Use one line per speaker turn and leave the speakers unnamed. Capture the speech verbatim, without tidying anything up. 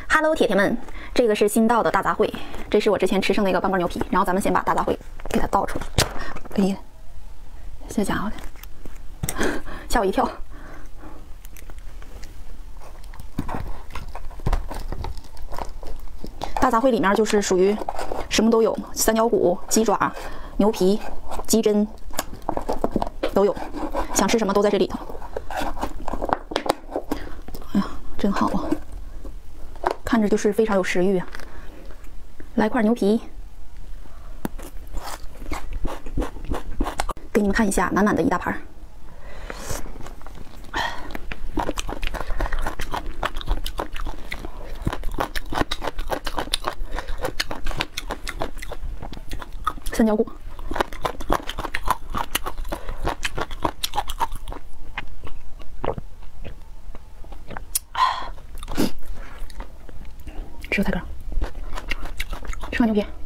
Hello， 铁铁们，这个是新到的大杂烩，这是我之前吃剩那个半罐牛皮，然后咱们先把大杂烩给它倒出来。哎呀，这家伙的，吓我一跳！大杂烩里面就是属于什么都有，三角骨、鸡爪、牛皮、鸡胗都有，想吃什么都在这里头。哎呀，真好啊！ 看着就是非常有食欲啊！来块牛皮，给你们看一下，满满的一大盘。三角骨，吃个菜干，吃个牛皮。